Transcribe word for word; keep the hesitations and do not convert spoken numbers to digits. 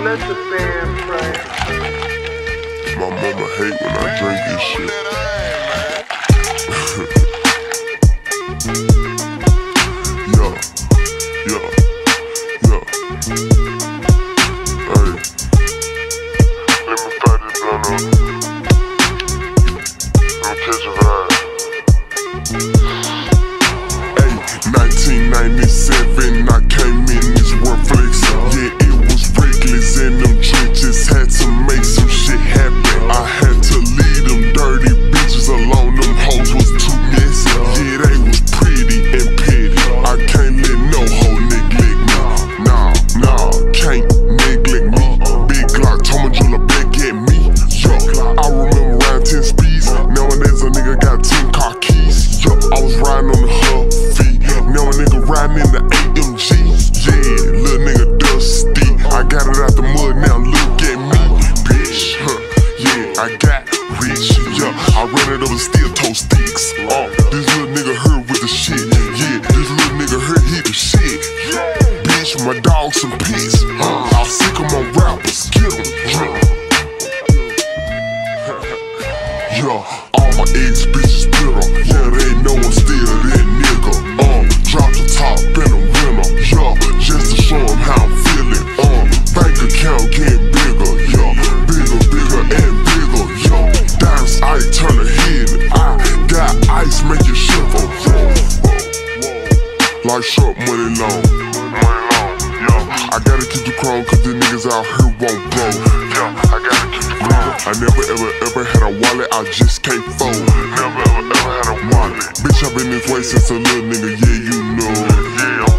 Let the band play. My mama hate when I drink this shit. Yeah, yeah, yeah. Hey, let me fire this blunt up. Let me catch a ride. Hey, nineteen ninety-seven, I came in this world flexing. Yeah, it was reckless in them trenches. Had to make some shit happen. I had to leave them dirty bitches alone. Them hoes was too messy. Yeah, they was pretty and petty. I can't let no hoe neglect me. Nah, nah, can't neglect me. Big Glock, Tommy Driller back at me. Yo, I remember riding ten speeds. Nowadays a nigga got ten car keys. Yo, I was riding on the Huffy. Now a nigga riding in the A M G. Yeah, little nigga dusty. I got it out the mud, now look at me, bitch. Huh. Yeah, I got rich. Yeah, I ran it over steel toe sticks. Oh, this little nigga heard with the shit. Yeah, this little nigga heard he the shit. Bitch, my dogs some piss. Uh, I'll sick 'em on rappers. Get 'em. Yeah, all my ex bitches bitter. Yeah, they ain't no one still that nigga. Um, drop the top in a winner. Yeah, just to show 'em how I'm feeling. Um, bank account getting bigger. Yeah, bigger, bigger and bigger. Yeah, diamonds ice turn the head. I got ice make you shiver. Like short money long. Money long. Yeah, I gotta keep the chrome 'cause the niggas out here won't blow. Yeah, I gotta keep the chrome. I never ever ever had a wallet, I just can't fold. Never ever ever had a wallet. Bitch, I've been this way since a little nigga, yeah, you know. Yeah,